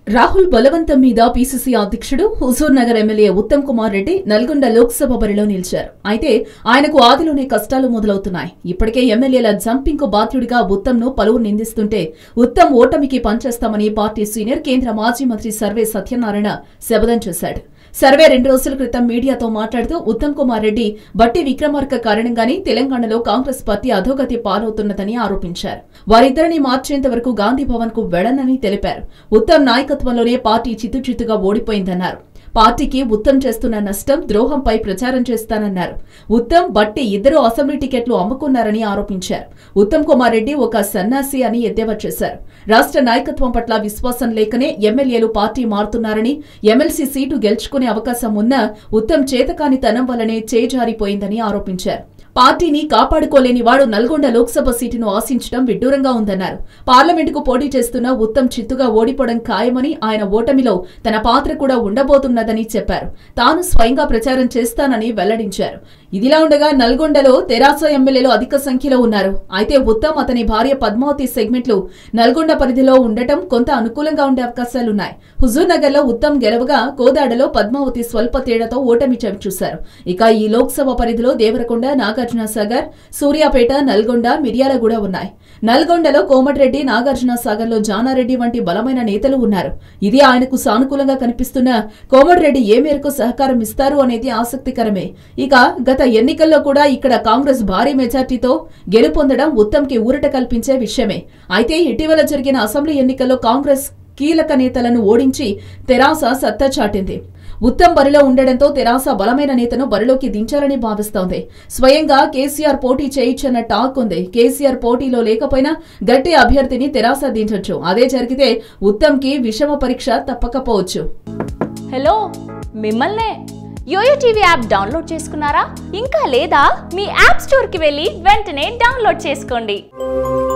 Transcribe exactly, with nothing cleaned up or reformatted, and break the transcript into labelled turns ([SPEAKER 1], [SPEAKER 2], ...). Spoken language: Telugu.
[SPEAKER 1] రాహుల్ బలవంతం మీద పీసీసీ అధ్యక్షుడు హుజూర్ నగర్ ఎమ్మెల్యే ఉత్తమ్ కుమార్ రెడ్డి నల్గొండ లోక్సభ బరిలో నిలిచారు. అయితే ఆయనకు ఆదిలోనే కష్టాలు మొదలవుతున్నాయి. ఇప్పటికే ఎమ్మెల్యేల జంపింగ్ కు బాధ్యుడిగా ఉత్తమ్ ను పలువురు నిందిస్తుంటే ఉత్తమ్ ఓటమికి పనిచేస్తామని పార్టీ సీనియర్ కేంద్ర మాజీ మంత్రి సర్వే సత్యనారాయణ శపథం చేశాడు. సర్వే రెండు రోజుల క్రితం మీడియాతో మాట్లాడుతూ ఉత్తమ్ కుమార్ రెడ్డి బట్టి విక్రమార్క కారణంగానే తెలంగాణలో కాంగ్రెస్ పార్టీ అధోగతి పాలవుతున్నదని ఆరోపించారు. వారిద్దరిని మార్చేంత వరకు గాంధీ భవన్ కు వెళ్లనని తెలిపారు. ఉత్తమ్ నాయకత్వంలోనే పార్టీ చిత్తుచిత్తుగా ఓడిపోయిందన్నారు. పార్టీకి ఉత్తమ్ చేస్తున్న నష్టం, ద్రోహంపై ప్రచారం చేస్తానన్నారు. ఉత్తమ్, బట్టి ఇద్దరు అసెంబ్లీ టికెట్లు అమ్ముకున్నారని ఆరోపించారు. ఉత్తమ్ కుమార్ రెడ్డి ఒక సన్నాసి అని ఎద్దేవా చేశారు. రాష్ట్ర నాయకత్వం పట్ల విశ్వాసం లేకనే ఎమ్మెల్యేలు పార్టీ మారుతున్నారని, ఎమ్మెల్సీ సీటు గెలుచుకునే అవకాశం ఉన్నా ఉత్తమ్ చేతకానితనం వల్లనే చేజారిపోయిందని ఆరోపించారు. పార్టీని కాపాడుకోలేని వాడు నల్గొండ లోక్సభ సీటును ఆశించడం విడ్డూరంగా ఉందన్నారు. పార్లమెంటుకు పోటీ చేస్తున్న ఉత్తమ్ చిత్తుగా ఓడిపోవడం ఖాయమని, ఆయన ఓటమిలో తన పాత్ర కూడా ఉండబోతున్నదని చెప్పారు. తాను స్వయంగా ప్రచారం చేస్తానని వెల్లడించారు. ఇదిలా ఉండగా నల్గొండలో తెరాస ఎమ్మెల్యేలు అధిక సంఖ్యలో ఉన్నారు. అయితే ఉత్తమ్, అతని భార్య పద్మావతి సెగ్మెంట్లు నల్గొండ పరిధిలో ఉండటం కొంత అనుకూలంగా ఉండే అవకాశాలున్నాయి. హుజూర్ నగర్ లో ఉత్తమ్ గెలవగా కోదాడలో పద్మావతి స్వల్ప తేడాతో ఓటమి చవిచూశారు. ఇక ఈ లోక్సభ పరిధిలో దేవరకొండ, నాగార్జునసాగర్, సూర్యాపేట, నల్గొండ, మిర్యాలగూడ ఉన్నాయి. నల్గొండలో కోమటిరెడ్డి, నాగార్జునసాగర్ లో జానారెడ్డి వంటి బలమైన నేతలు ఉన్నారు. ఇది ఆయనకు సానుకూలంగా కనిపిస్తున్న కోమటిరెడ్డి ఏ మేరకు సహకారం ఇస్తారు అనేది ఆసక్తికరమే. ఇక గత ఎన్నికల్లో కూడా ఇక్కడ కాంగ్రెస్ భారీ మెజార్టీతో గెలుపొందడం ఉత్తమ్ కి ఊరట కల్పించే విషయమే. అయితే ఇటీవల జరిగిన అసెంబ్లీ ఎన్నికల్లో కాంగ్రెస్ కీలక నేతలను ఓడించి తెరాస సత్తా చాటింది. ఉత్తమ్ బరిలో ఉండడంతో తెరాస బలమైన నేతను బరిలోకి దించాలని భావిస్తోంది. స్వయంగా కేసీఆర్ పోటీ చేయొచ్చన్న టాక్ ఉంది. కేసీఆర్ పోటీలో లేకపోయినా గట్టి అభ్యర్థిని తెరాస దించొచ్చు. అదే జరిగితే ఉత్తమ్ కి విషమ పరీక్ష తప్పకపోవచ్చు.
[SPEAKER 2] హలో, మిమ్మల్నే యోయో టీవీ యాప్ డౌన్లోడ్ చేసుకున్నారా? ఇంకా లేదా? మీ యాప్ స్టోర్ కి వెళ్ళి వెంటనే డౌన్లోడ్ చేసుకోండి.